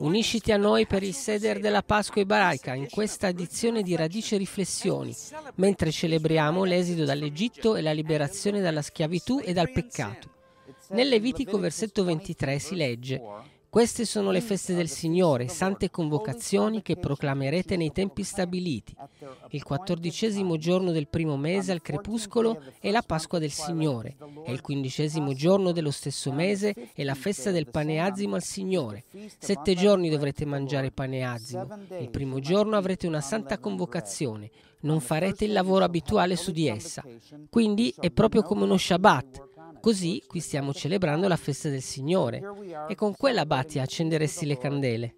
Unisciti a noi per il Seder della Pasqua ebraica in questa edizione di Radice Riflessioni, mentre celebriamo l'esodo dall'Egitto e la liberazione dalla schiavitù e dal peccato. Nel Levitico versetto 23 si legge: «Queste sono le feste del Signore, sante convocazioni che proclamerete nei tempi stabiliti. Il 14° giorno del primo mese al crepuscolo è la Pasqua del Signore, e il 15° giorno dello stesso mese è la festa del pane azimo al Signore. 7 giorni dovrete mangiare pane azimo. Il primo giorno avrete una santa convocazione. Non farete il lavoro abituale su di essa». Quindi è proprio come uno Shabbat. Così qui stiamo celebrando la festa del Signore e con quella, Batia, accenderesti le candele.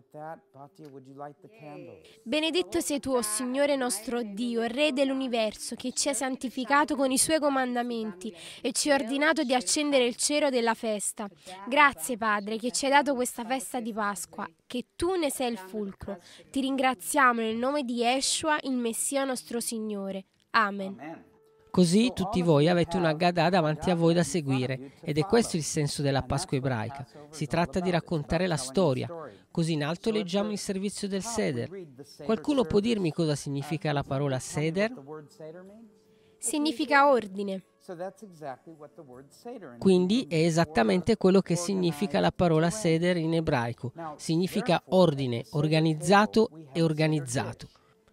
Benedetto sei tu, o Signore nostro Dio, Re dell'universo, che ci hai santificato con i suoi comandamenti e ci hai ordinato di accendere il cero della festa. Grazie, Padre, che ci hai dato questa festa di Pasqua, che tu ne sei il fulcro. Ti ringraziamo nel nome di Yeshua, il Messia nostro Signore. Amen. Così tutti voi avete una Haggadah davanti a voi da seguire, ed è questo il senso della Pasqua ebraica. Si tratta di raccontare la storia. Così in alto leggiamo il servizio del Seder. Qualcuno può dirmi cosa significa la parola Seder? Significa ordine. Quindi è esattamente quello che significa la parola Seder in ebraico. Significa ordine, organizzato e organizzato.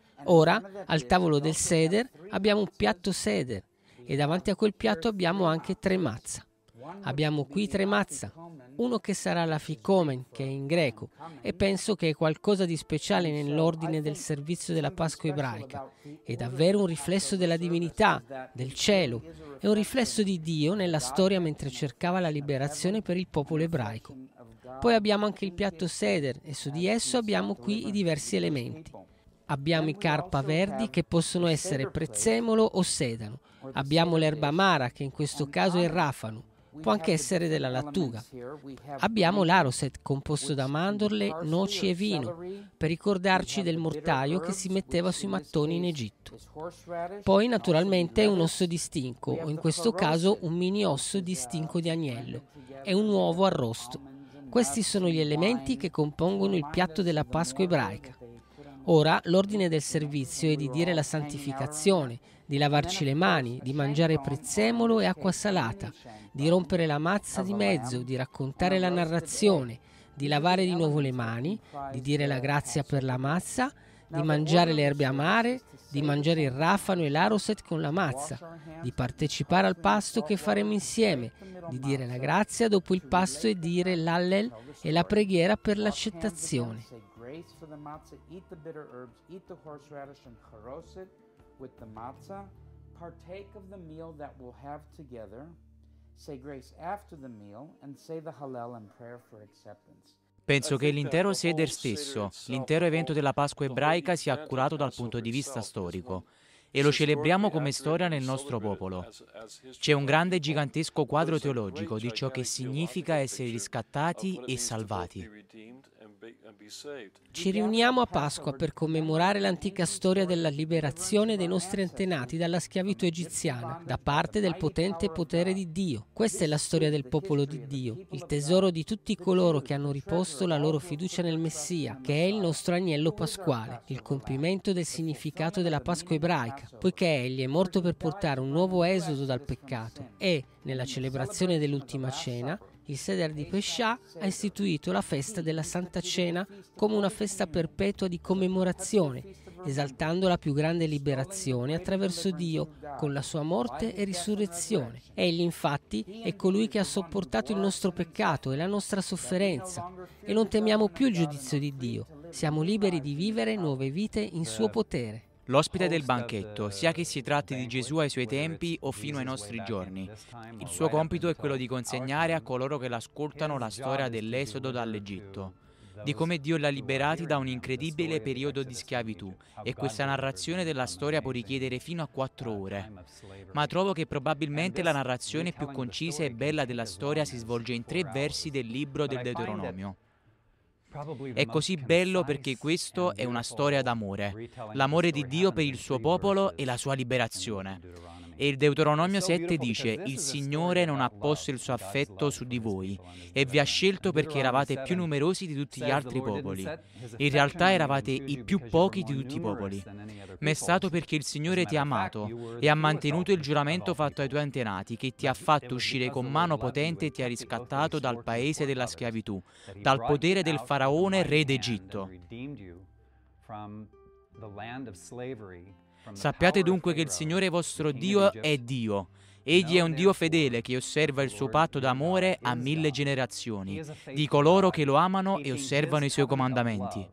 Ora, al tavolo del Seder abbiamo un piatto Seder e davanti a quel piatto abbiamo anche 3 matzah. Abbiamo qui 3 matzah, uno che sarà la Fikomen, che è in greco, e penso che è qualcosa di speciale nell'ordine del servizio della Pasqua ebraica. È davvero un riflesso della divinità, del cielo, è un riflesso di Dio nella storia mentre cercava la liberazione per il popolo ebraico. Poi abbiamo anche il piatto Seder e su di esso abbiamo qui i diversi elementi. Abbiamo i carpa verdi che possono essere prezzemolo o sedano. Abbiamo l'erba amara che in questo caso è rafano. Può anche essere della lattuga. Abbiamo l'aroset composto da mandorle, noci e vino per ricordarci del mortaio che si metteva sui mattoni in Egitto. Poi naturalmente un osso di stinco o in questo caso un mini osso di stinco di agnello e un uovo arrosto. Questi sono gli elementi che compongono il piatto della Pasqua ebraica. Ora l'ordine del servizio è di dire la santificazione, di lavarci le mani, di mangiare prezzemolo e acqua salata, di rompere la mazza di mezzo, di raccontare la narrazione, di lavare di nuovo le mani, di dire la grazia per la mazza, di mangiare le erbe amare, di mangiare il rafano e l'aroset con la mazza, di partecipare al pasto che faremo insieme, di dire la grazia dopo il pasto e dire l'allel e la preghiera per l'accettazione. Grace for the matzah, eat the bitter herbs, eat the horseradish and charoset with the matzah, partake of the meal that we'll have together, say grace after the meal, and say the Hallel and prayer for acceptance. Penso che l'intero Seder stesso, l'intero evento della Pasqua ebraica sia accurato dal punto di vista storico e lo celebriamo come storia nel nostro popolo. C'è un grande e gigantesco quadro teologico di ciò che significa essere riscattati e salvati. Ci riuniamo a Pasqua per commemorare l'antica storia della liberazione dei nostri antenati dalla schiavitù egiziana da parte del potente potere di Dio. Questa è la storia del popolo di Dio, il tesoro di tutti coloro che hanno riposto la loro fiducia nel Messia, che è il nostro agnello pasquale, il compimento del significato della Pasqua ebraica, poiché egli è morto per portare un nuovo esodo dal peccato e, nella celebrazione dell'ultima cena, il Seder di Pescià ha istituito la festa della Santa Cena come una festa perpetua di commemorazione, esaltando la più grande liberazione attraverso Dio con la sua morte e risurrezione. Egli infatti è colui che ha sopportato il nostro peccato e la nostra sofferenza e non temiamo più il giudizio di Dio. Siamo liberi di vivere nuove vite in suo potere. L'ospite del banchetto, sia che si tratti di Gesù ai suoi tempi o fino ai nostri giorni. Il suo compito è quello di consegnare a coloro che l'ascoltano la storia dell'esodo dall'Egitto, di come Dio l'ha liberati da un incredibile periodo di schiavitù, e questa narrazione della storia può richiedere fino a 4 ore. Ma trovo che probabilmente la narrazione più concisa e bella della storia si svolge in 3 versi del libro del Deuteronomio. È così bello perché questo è una storia d'amore, l'amore di Dio per il suo popolo e la sua liberazione. E il Deuteronomio 7 dice: il Signore non ha posto il suo affetto su di voi e vi ha scelto perché eravate più numerosi di tutti gli altri popoli. In realtà eravate i più pochi di tutti i popoli. Ma è stato perché il Signore ti ha amato e ha mantenuto il giuramento fatto ai tuoi antenati, che ti ha fatto uscire con mano potente e ti ha riscattato dal paese della schiavitù, dal potere del faraone re d'Egitto. Sappiate dunque che il Signore vostro Dio è Dio. Egli è un Dio fedele che osserva il suo patto d'amore a 1000 generazioni, di coloro che lo amano e osservano i suoi comandamenti.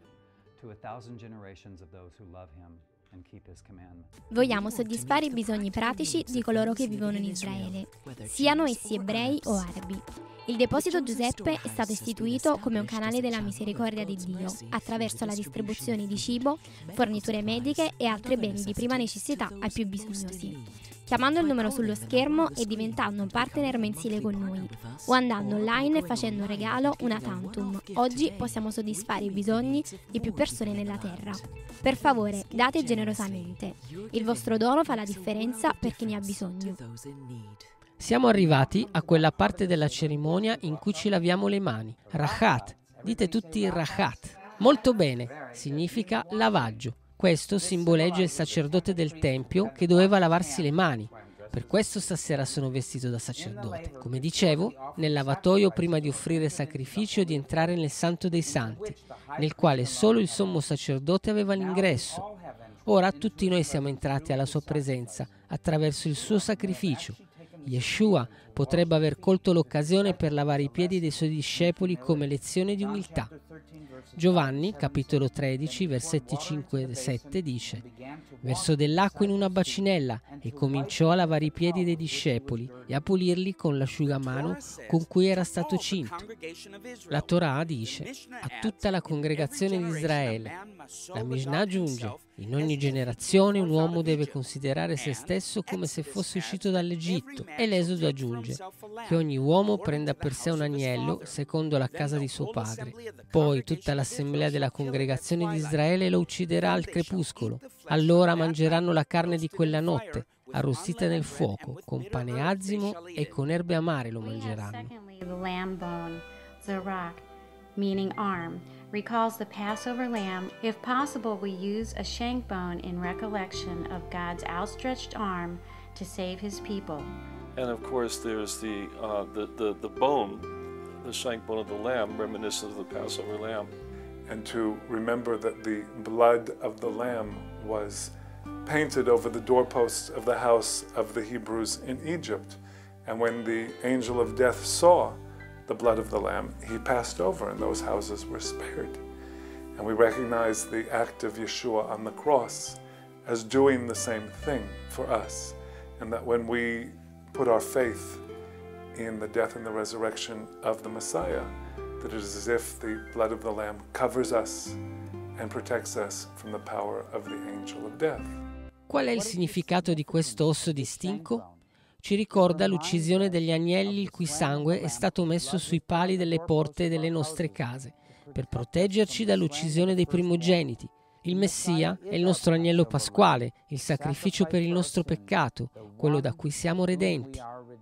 Vogliamo soddisfare i bisogni pratici di coloro che vivono in Israele, siano essi ebrei o arabi. Il Deposito Giuseppe è stato istituito come un canale della misericordia di Dio, attraverso la distribuzione di cibo, forniture mediche e altri beni di prima necessità ai più bisognosi. Chiamando il numero sullo schermo e diventando un partner mensile con noi, o andando online e facendo un regalo una tantum. Oggi possiamo soddisfare i bisogni di più persone nella terra. Per favore, date generosamente. Il vostro dono fa la differenza per chi ne ha bisogno. Siamo arrivati a quella parte della cerimonia in cui ci laviamo le mani. Rahat. Dite tutti Rahat. Molto bene. Significa lavaggio. Questo simboleggia il sacerdote del Tempio che doveva lavarsi le mani. Per questo stasera sono vestito da sacerdote. Come dicevo, nel lavatoio prima di offrire sacrificio e di entrare nel Santo dei Santi, nel quale solo il sommo sacerdote aveva l'ingresso. Ora tutti noi siamo entrati alla sua presenza attraverso il suo sacrificio. Yeshua potrebbe aver colto l'occasione per lavare i piedi dei suoi discepoli come lezione di umiltà. Giovanni, capitolo 13, versetti 5 e 7 dice: versò dell'acqua in una bacinella e cominciò a lavare i piedi dei discepoli e a pulirli con l'asciugamano con cui era stato cinto. La Torah dice a tutta la congregazione di Israele. La Mishnah aggiunge: in ogni generazione un uomo deve considerare se stesso come se fosse uscito dall'Egitto. E l'Esodo aggiunge che ogni uomo prenda per sé un agnello secondo la casa di suo padre. Poi tutta l'assemblea della congregazione di Israele lo ucciderà al crepuscolo. Allora mangeranno la carne di quella notte, arrostita nel fuoco, con pane azimo e con erbe amare lo mangeranno. Meaning arm, recalls the Passover lamb. If possible, we use a shank bone in recollection of God's outstretched arm to save his people. And of course, there's the bone, the shank bone of the lamb, reminiscent of the Passover lamb. And to remember that the blood of the lamb was painted over the doorposts of the house of the Hebrews in Egypt. And when the angel of death saw the blood of the lamb, he passed over and those houses were spared. And we recognize the act of Yeshua on the cross as doing the same thing for us. And that when we put our faith in the death and the resurrection of the Messiah, that it is as if the blood of the lamb covers us and protects us from the power of the angel of death. Qual è il significato di questo osso di stinco? Ci ricorda l'uccisione degli agnelli il cui sangue è stato messo sui pali delle porte delle nostre case, per proteggerci dall'uccisione dei primogeniti. Il Messia è il nostro agnello pasquale, il sacrificio per il nostro peccato, quello da cui siamo redenti.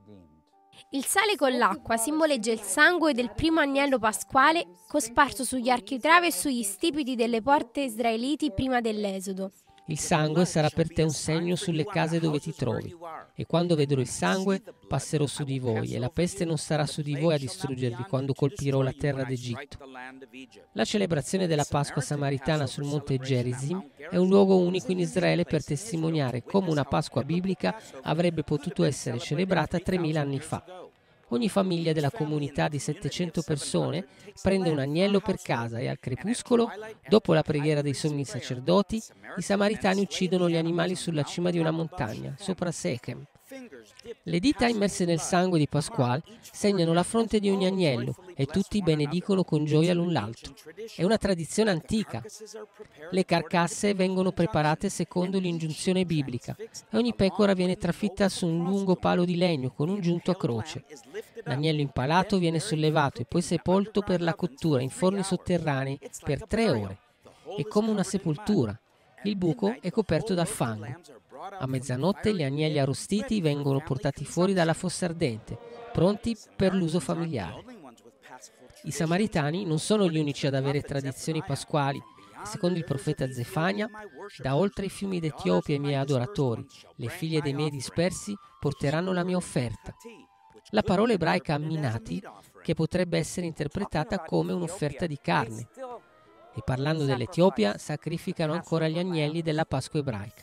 Il sale con l'acqua simboleggia il sangue del primo agnello pasquale cosparso sugli architravi e sugli stipiti delle porte israeliti prima dell'Esodo. Il sangue sarà per te un segno sulle case dove ti trovi. E quando vedrò il sangue, passerò su di voi, e la peste non sarà su di voi a distruggervi quando colpirò la terra d'Egitto. La celebrazione della Pasqua samaritana sul monte Gerizim è un luogo unico in Israele per testimoniare come una Pasqua biblica avrebbe potuto essere celebrata 3000 anni fa. Ogni famiglia della comunità di 700 persone prende un agnello per casa e al crepuscolo, dopo la preghiera dei sommi sacerdoti, i samaritani uccidono gli animali sulla cima di una montagna, sopra Sechem. Le dita immerse nel sangue di Pasquale segnano la fronte di ogni agnello e tutti benedicono con gioia l'un l'altro. È una tradizione antica. Le carcasse vengono preparate secondo l'ingiunzione biblica e ogni pecora viene trafitta su un lungo palo di legno con un giunto a croce. L'agnello impalato viene sollevato e poi sepolto per la cottura in forni sotterranei per 3 ore. È come una sepoltura. Il buco è coperto dal fango. A mezzanotte gli agnelli arrostiti vengono portati fuori dalla fossa ardente, pronti per l'uso familiare. I Samaritani non sono gli unici ad avere tradizioni pasquali. Secondo il profeta Zefania, da oltre i fiumi d'Etiopia i miei adoratori, le figlie dei miei dispersi porteranno la mia offerta. La parola ebraica minati, che potrebbe essere interpretata come un'offerta di carne. E parlando dell'Etiopia, sacrificano ancora gli agnelli della Pasqua ebraica.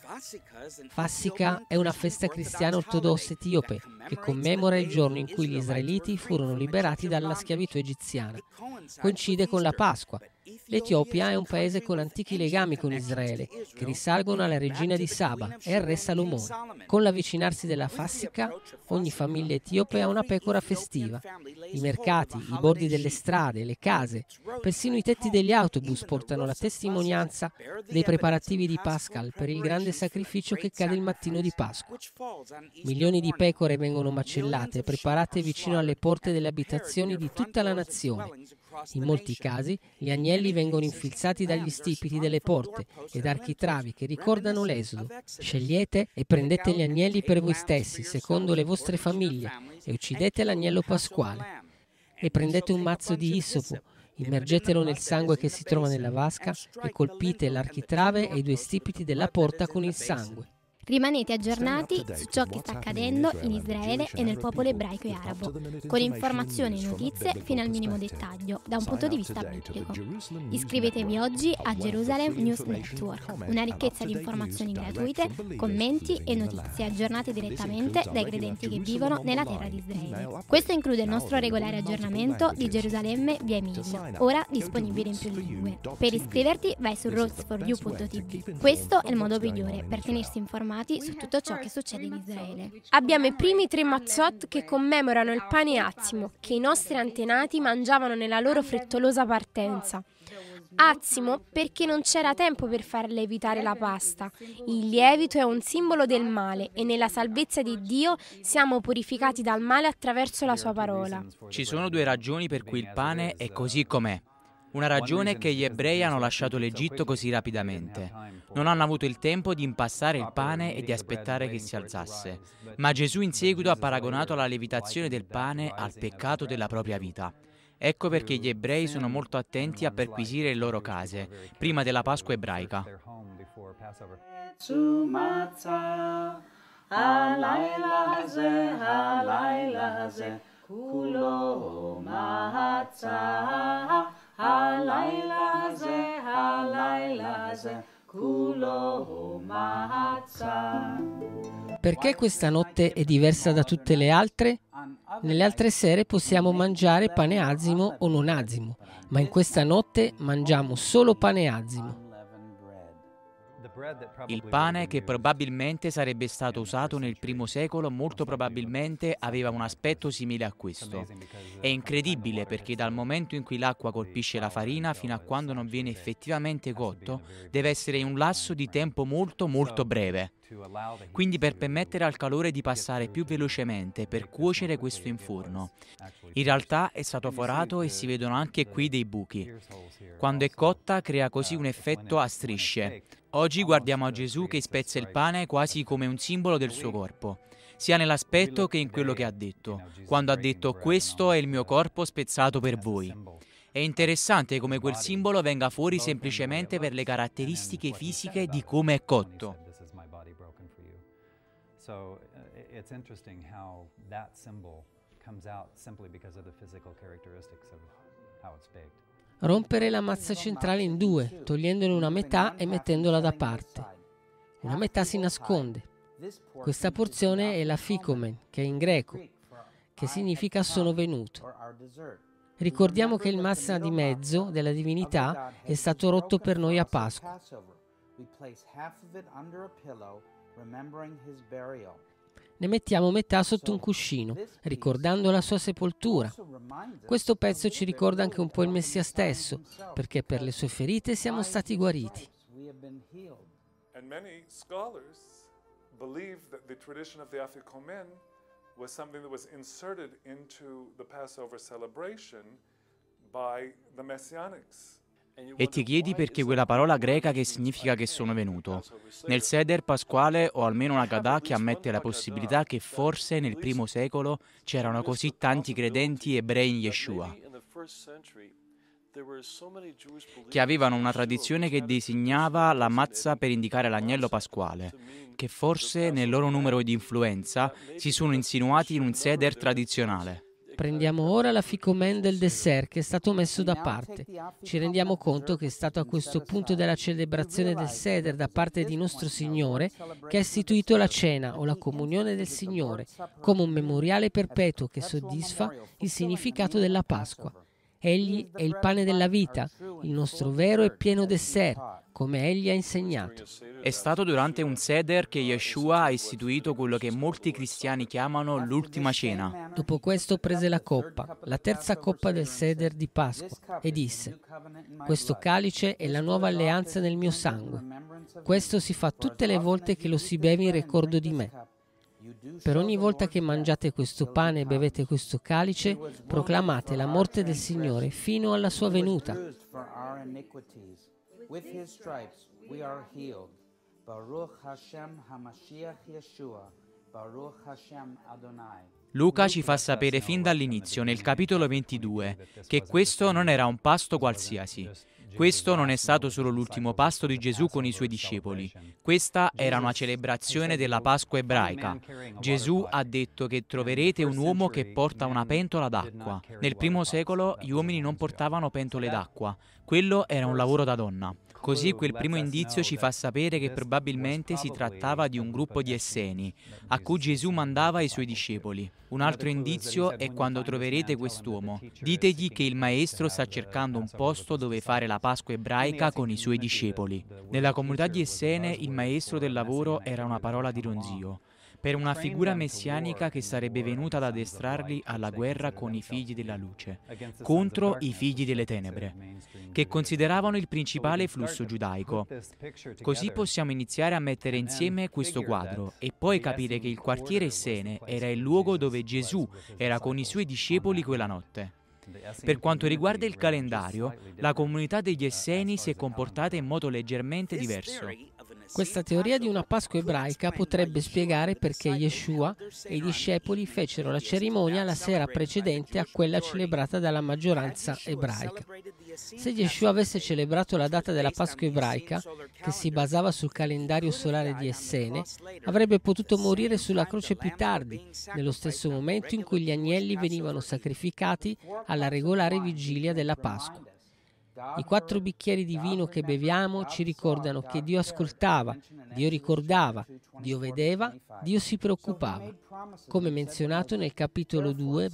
Fassica è una festa cristiana ortodossa etiope che commemora il giorno in cui gli israeliti furono liberati dalla schiavitù egiziana. Coincide con la Pasqua. L'Etiopia è un paese con antichi legami con Israele, che risalgono alla regina di Saba e al re Salomone. Con l'avvicinarsi della Fassica, ogni famiglia etiope ha una pecora festiva. I mercati, i bordi delle strade, le case, persino i tetti degli autobus portano la testimonianza dei preparativi di Pascal per il grande sacrificio che cade il mattino di Pasqua. Milioni di pecore vengono macellate e preparate vicino alle porte delle abitazioni di tutta la nazione. In molti casi gli agnelli vengono infilzati dagli stipiti delle porte ed architravi che ricordano l'Esodo. Scegliete e prendete gli agnelli per voi stessi, secondo le vostre famiglie, e uccidete l'agnello pasquale. E prendete un mazzo di issopo, immergetelo nel sangue che si trova nella vasca e colpite l'architrave e i due stipiti della porta con il sangue. Rimanete aggiornati su ciò che sta accadendo in Israele e nel popolo ebraico e arabo, con informazioni e notizie fino al minimo dettaglio, da un punto di vista biblico. Iscrivetevi oggi a Jerusalem News Network, una ricchezza di informazioni gratuite, commenti e notizie aggiornate direttamente dai credenti che vivono nella terra di Israele. Questo include il nostro regolare aggiornamento di Gerusalemme via email, ora disponibile in più lingue. Per iscriverti vai su roads4you.tv. Questo è il modo migliore per tenersi informati su tutto ciò che succede in Israele. Abbiamo i primi 3 matzot che commemorano il pane azimo che i nostri antenati mangiavano nella loro frettolosa partenza. Azimo perché non c'era tempo per far lievitare la pasta. Il lievito è un simbolo del male e nella salvezza di Dio siamo purificati dal male attraverso la sua parola. Ci sono 2 ragioni per cui il pane è così com'è. Una ragione è che gli ebrei hanno lasciato l'Egitto così rapidamente. Non hanno avuto il tempo di impastare il pane e di aspettare che si alzasse. Ma Gesù in seguito ha paragonato la lievitazione del pane al peccato della propria vita. Ecco perché gli ebrei sono molto attenti a perquisire le loro case, prima della Pasqua ebraica. Perché questa notte è diversa da tutte le altre? Nelle altre sere possiamo mangiare pane azimo o non azimo, ma in questa notte mangiamo solo pane azimo. Il pane che probabilmente sarebbe stato usato nel primo secolo molto probabilmente aveva un aspetto simile a questo. È incredibile perché dal momento in cui l'acqua colpisce la farina fino a quando non viene effettivamente cotto deve essere in un lasso di tempo molto breve. Quindi per permettere al calore di passare più velocemente per cuocere questo in forno. In realtà è stato forato e si vedono anche qui dei buchi. Quando è cotta crea così un effetto a strisce. Oggi guardiamo a Gesù che spezza il pane quasi come un simbolo del suo corpo, sia nell'aspetto che in quello che ha detto, quando ha detto «Questo è il mio corpo spezzato per voi». È interessante come quel simbolo venga fuori semplicemente per le caratteristiche fisiche di come è cotto. Rompere la mazza centrale in 2, togliendone una metà e mettendola da parte. Una metà si nasconde. Questa porzione è la ficomen, che è in greco, che significa sono venuto. Ricordiamo che il mazza di mezzo della divinità è stato rotto per noi a Pasqua. Ne mettiamo metà sotto un cuscino, ricordando la sua sepoltura. Questo pezzo ci ricorda anche un po' il Messia stesso, perché per le sue ferite siamo stati guariti. And many scholars believe that the tradition of the Afikomen was something that was inserted into the Passover celebration by the Messianics. E ti chiedi perché quella parola greca che significa che sono venuto. Nel Seder pasquale ho almeno una Gadà che ammette la possibilità che forse nel primo secolo c'erano così tanti credenti ebrei in Yeshua, che avevano una tradizione che designava la matzah per indicare l'agnello pasquale, che forse nel loro numero di influenza si sono insinuati in un Seder tradizionale. Prendiamo ora la ficomen del dessert che è stato messo da parte. Ci rendiamo conto che è stato a questo punto della celebrazione del Seder da parte di nostro Signore che ha istituito la cena o la comunione del Signore come un memoriale perpetuo che soddisfa il significato della Pasqua. Egli è il pane della vita, il nostro vero e pieno dessert, come Egli ha insegnato. È stato durante un Seder che Yeshua ha istituito quello che molti cristiani chiamano l'ultima cena. Dopo questo prese la coppa, la terza coppa del Seder di Pasqua, e disse: questo calice è la nuova alleanza nel mio sangue. Questo si fa tutte le volte che lo si beve in ricordo di me. Per ogni volta che mangiate questo pane e bevete questo calice, proclamate la morte del Signore fino alla sua venuta. With his stripes we are healed. Baruch Hashem HaMashiach Yeshua. Baruch Hashem Adonai. Luca ci fa sapere fin dall'inizio, nel capitolo 22, che questo non era un pasto qualsiasi. Questo non è stato solo l'ultimo pasto di Gesù con i suoi discepoli. Questa era una celebrazione della Pasqua ebraica. Gesù ha detto che troverete un uomo che porta una pentola d'acqua. Nel primo secolo gli uomini non portavano pentole d'acqua. Quello era un lavoro da donna. Così quel primo indizio ci fa sapere che probabilmente si trattava di un gruppo di Esseni, a cui Gesù mandava i suoi discepoli. Un altro indizio è quando troverete quest'uomo. Ditegli che il maestro sta cercando un posto dove fare la Pasqua ebraica con i suoi discepoli. Nella comunità di Essene il maestro del lavoro era una parola di ronzio, per una figura messianica che sarebbe venuta ad addestrarli alla guerra con i figli della luce, contro i figli delle tenebre, che consideravano il principale flusso giudaico. Così possiamo iniziare a mettere insieme questo quadro e poi capire che il quartiere Essene era il luogo dove Gesù era con i suoi discepoli quella notte. Per quanto riguarda il calendario, la comunità degli Esseni si è comportata in modo leggermente diverso. Questa teoria di una Pasqua ebraica potrebbe spiegare perché Yeshua e i discepoli fecero la cerimonia la sera precedente a quella celebrata dalla maggioranza ebraica. Se Yeshua avesse celebrato la data della Pasqua ebraica, che si basava sul calendario solare di Essene, avrebbe potuto morire sulla croce più tardi, nello stesso momento in cui gli agnelli venivano sacrificati alla regolare vigilia della Pasqua. I 4 bicchieri di vino che beviamo ci ricordano che Dio ascoltava, Dio ricordava, Dio vedeva, Dio si preoccupava, come menzionato nel capitolo 2,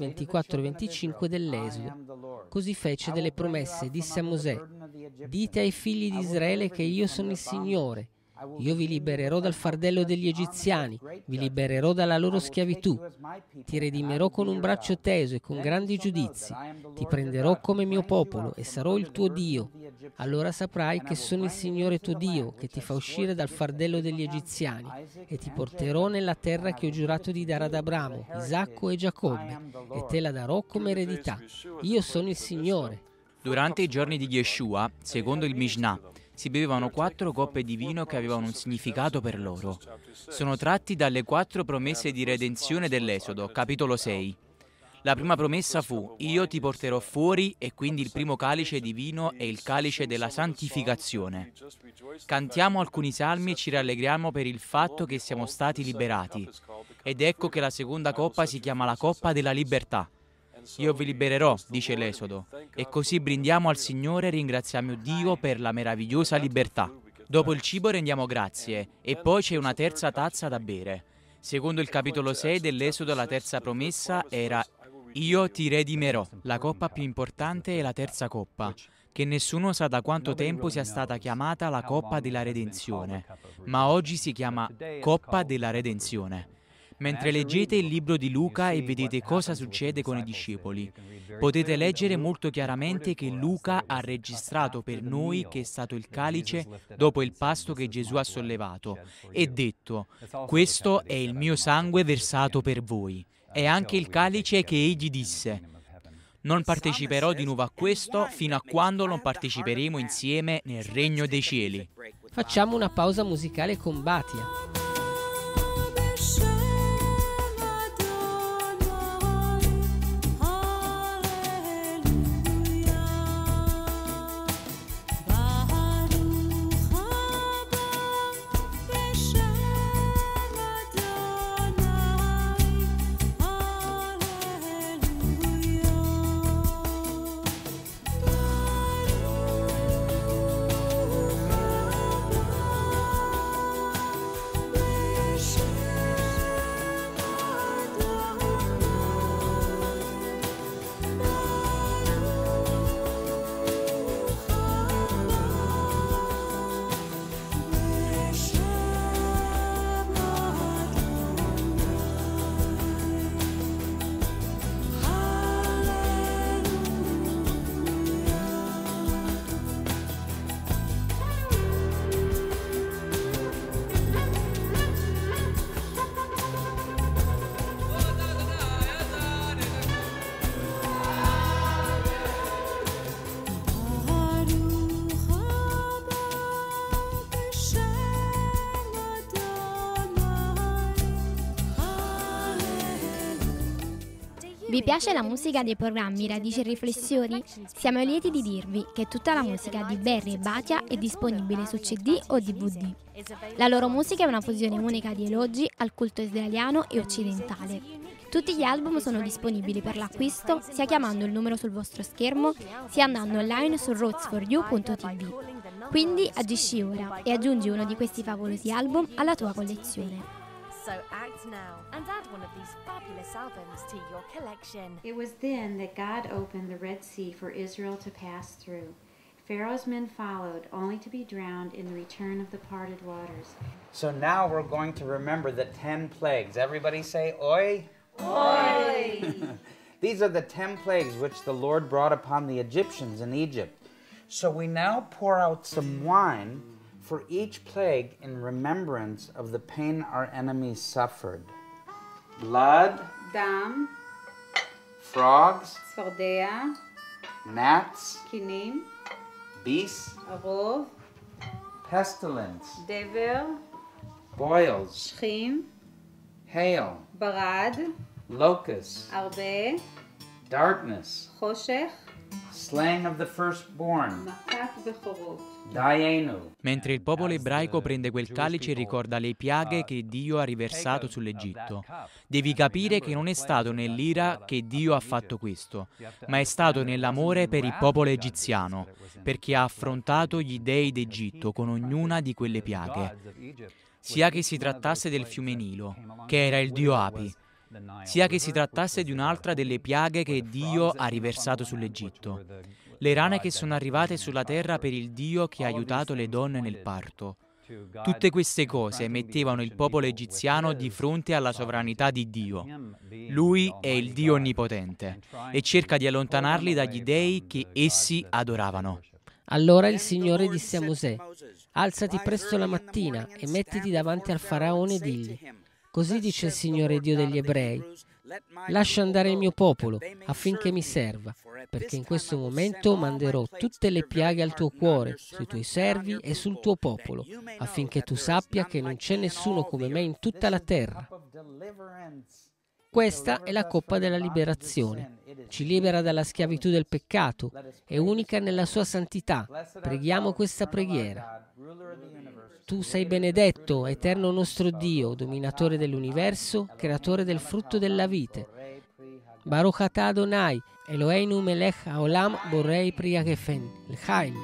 24-25 dell'Esodo. Così fece delle promesse, disse a Mosè: dite ai figli di Israele che io sono il Signore. Io vi libererò dal fardello degli egiziani, vi libererò dalla loro schiavitù, ti redimerò con un braccio teso e con grandi giudizi, ti prenderò come mio popolo e sarò il tuo Dio. Allora saprai che sono il Signore tuo Dio, che ti fa uscire dal fardello degli egiziani, e ti porterò nella terra che ho giurato di dare ad Abramo, Isacco e Giacobbe, e te la darò come eredità. Io sono il Signore. Durante i giorni di Yeshua, secondo il Mishnah, si bevevano 4 coppe di vino che avevano un significato per loro. Sono tratti dalle 4 promesse di redenzione dell'Esodo, capitolo 6. La prima promessa fu: io ti porterò fuori, e quindi il primo calice di vino è il calice della santificazione. Cantiamo alcuni salmi e ci rallegriamo per il fatto che siamo stati liberati. Ed ecco che la seconda coppa si chiama la coppa della libertà. Io vi libererò, dice l'Esodo, e così brindiamo al Signore e ringraziamo Dio per la meravigliosa libertà. Dopo il cibo rendiamo grazie, e poi c'è una terza tazza da bere. Secondo il capitolo 6 dell'Esodo, la terza promessa era: io ti redimerò. La coppa più importante è la terza coppa, che nessuno sa da quanto tempo sia stata chiamata la coppa della redenzione, ma oggi si chiama coppa della redenzione. Mentre leggete il libro di Luca e vedete cosa succede con i discepoli, potete leggere molto chiaramente che Luca ha registrato per noi che è stato il calice dopo il pasto che Gesù ha sollevato e detto: questo è il mio sangue versato per voi. È anche il calice che egli disse: Non parteciperò di nuovo a questo fino a quando non parteciperemo insieme nel regno dei cieli. Facciamo una pausa musicale con Batia. Vi piace la musica dei programmi Radici e Riflessioni? Siamo lieti di dirvi che tutta la musica di Barry e Batia è disponibile su CD o DVD. La loro musica è una fusione unica di elogi al culto israeliano e occidentale. Tutti gli album sono disponibili per l'acquisto sia chiamando il numero sul vostro schermo sia andando online su rootsforyou.tv. Quindi agisci ora e aggiungi uno di questi favolosi album alla tua collezione. So act now and add one of these fabulous albums to your collection. It was then that God opened the Red Sea for Israel to pass through. Pharaoh's men followed, only to be drowned in the return of the parted waters. So now we're going to remember the 10 plagues. Everybody say, Oi! Oi! These are the 10 plagues which the Lord brought upon the Egyptians in Egypt. So we now pour out some wine for each plague in remembrance of the pain our enemies suffered. Blood, Dam, frogs, Sfordea, gnats, Kinim, beasts, Arov, pestilence, Dever, boils, Shchim, hail, Barad, locusts, Arbe, darkness, Choshech, slaying of the firstborn, Makat Bechorot. Dayenu. Mentre il popolo ebraico prende quel calice e ricorda le piaghe che Dio ha riversato sull'Egitto. Devi capire che non è stato nell'ira che Dio ha fatto questo, ma è stato nell'amore per il popolo egiziano, perché ha affrontato gli dei d'Egitto con ognuna di quelle piaghe. Sia che si trattasse del fiume Nilo, che era il dio Api, sia che si trattasse di un'altra delle piaghe che Dio ha riversato sull'Egitto. Le rane che sono arrivate sulla terra per il Dio che ha aiutato le donne nel parto. Tutte queste cose mettevano il popolo egiziano di fronte alla sovranità di Dio. Lui è il Dio onnipotente e cerca di allontanarli dagli dei che essi adoravano. Allora il Signore disse a Mosè: alzati presto la mattina e mettiti davanti al faraone e digli: così dice il Signore Dio degli ebrei, lascia andare il mio popolo affinché mi serva, perché in questo momento manderò tutte le piaghe al tuo cuore, sui tuoi servi e sul tuo popolo, affinché tu sappia che non c'è nessuno come me in tutta la terra. Questa è la coppa della liberazione. Ci libera dalla schiavitù del peccato, è unica nella sua santità. Preghiamo questa preghiera. Tu sei benedetto, eterno nostro Dio, dominatore dell'universo, creatore del frutto della vite. Baruch atah Adonai, Eloheinu melech haolam borei pri hagefen, l'chaim.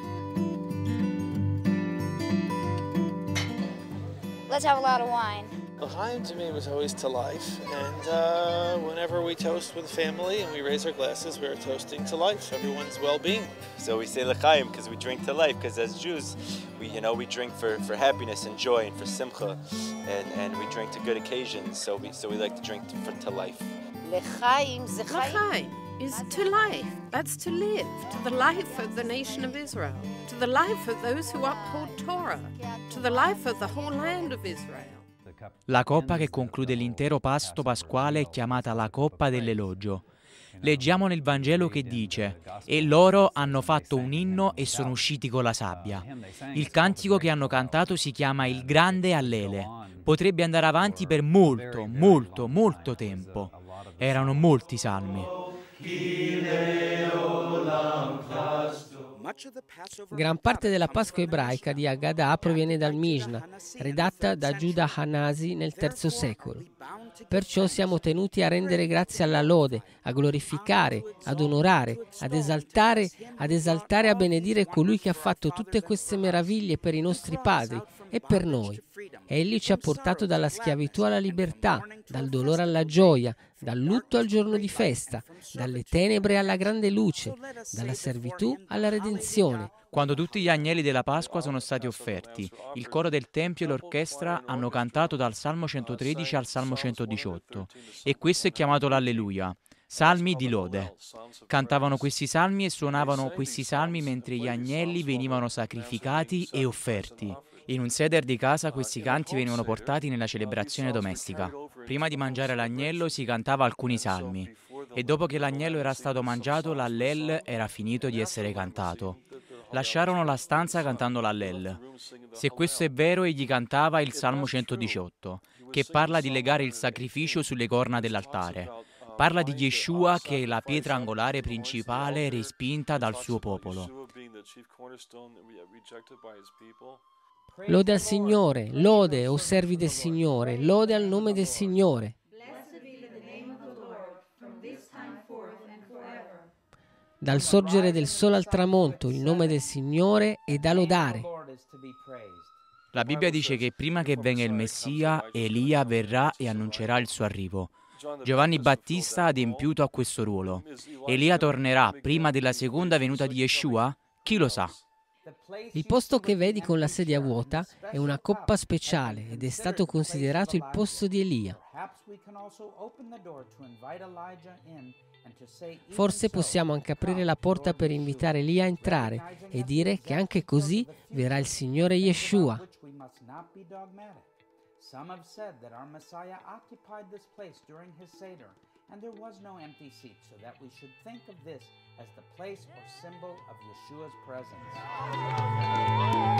Let's have a lot of wine. L'chaim to me was always to life, and whenever we toast with family and we raise our glasses, we're toasting to life, everyone's well-being. So we say l'chaim because we drink to life, because as Jews, we drink for happiness and joy and for simcha, and we drink to good occasions, so we like to drink to life. L'chaim is to life. That's to live, to the life of the nation of Israel, to the life of those who uphold Torah, to the life of the whole land of Israel. La coppa che conclude l'intero pasto pasquale è chiamata la coppa dell'elogio. Leggiamo nel Vangelo che dice: «E loro hanno fatto un inno e sono usciti con la sabbia». Il cantico che hanno cantato si chiama il Grande Allele. Potrebbe andare avanti per molto, molto, molto tempo. Erano molti salmi. Gran parte della Pasqua ebraica di Haggadah proviene dal Mishnah, redatta da Giuda Hanasi nel III secolo. Perciò siamo tenuti a rendere grazie alla lode, a glorificare, ad onorare, ad esaltare e a benedire colui che ha fatto tutte queste meraviglie per i nostri padri e per noi. Egli ci ha portato dalla schiavitù alla libertà, dal dolore alla gioia, dal lutto al giorno di festa, dalle tenebre alla grande luce, dalla servitù alla redenzione. Quando tutti gli agnelli della Pasqua sono stati offerti, il coro del Tempio e l'orchestra hanno cantato dal Salmo 113 al Salmo 118 e questo è chiamato l'Alleluia. Salmi di lode. Cantavano questi salmi e suonavano questi salmi mentre gli agnelli venivano sacrificati e offerti. In un seder di casa questi canti venivano portati nella celebrazione domestica. Prima di mangiare l'agnello si cantava alcuni salmi e dopo che l'agnello era stato mangiato l'Allel era finito di essere cantato. Lasciarono la stanza cantando l'Allel. Se questo è vero, egli cantava il Salmo 118, che parla di legare il sacrificio sulle corna dell'altare. Parla di Yeshua che è la pietra angolare principale respinta dal suo popolo. Lode al Signore, lode, o servi del Signore, lode al nome del Signore. Dal sorgere del sole al tramonto, il nome del Signore è da lodare. La Bibbia dice che prima che venga il Messia, Elia verrà e annuncerà il suo arrivo. Giovanni Battista ha adempiuto a questo ruolo. Elia tornerà prima della seconda venuta di Yeshua? Chi lo sa? Il posto che vedi con la sedia vuota è una coppa speciale ed è stato considerato il posto di Elia. Forse possiamo anche aprire la porta per invitare Elia a entrare e dire che anche così verrà il Signore Yeshua. Some have said that our Messiah occupied this place during his Seder, and there was no empty seat, so that we should think of this as the place or symbol of Yeshua's presence.